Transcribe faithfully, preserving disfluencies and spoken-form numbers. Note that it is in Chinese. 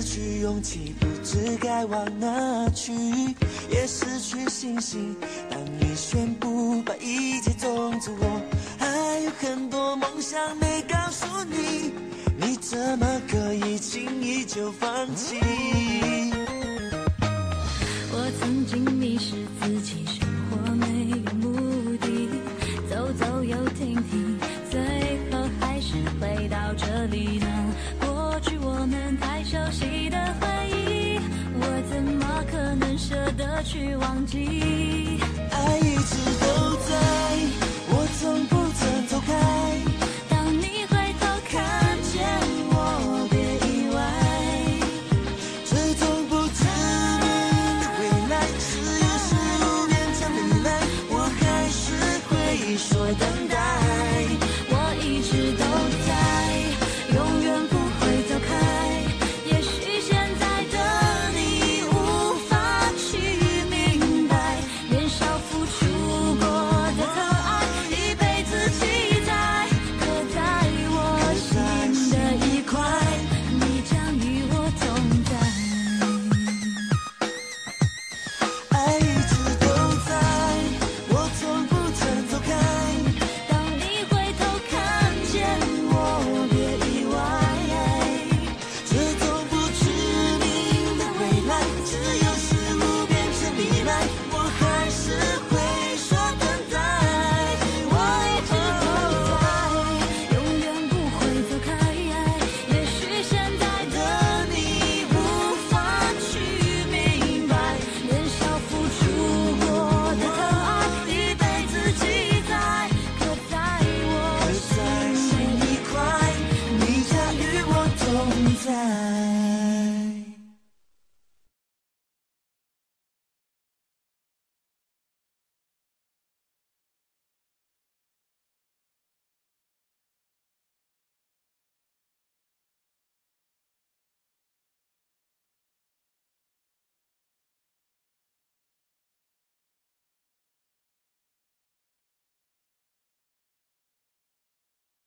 去勇气，不知该往哪去，也失去信心。当你宣布把一切种子，我还有很多梦想没告诉你，你怎么可以轻易就放弃？ 我曾经迷失自己，生活没有目的，走走又停停，最后还是回到这里呢。过去我们太熟悉的回忆，我怎么可能舍得去忘记？ 爱一直都在。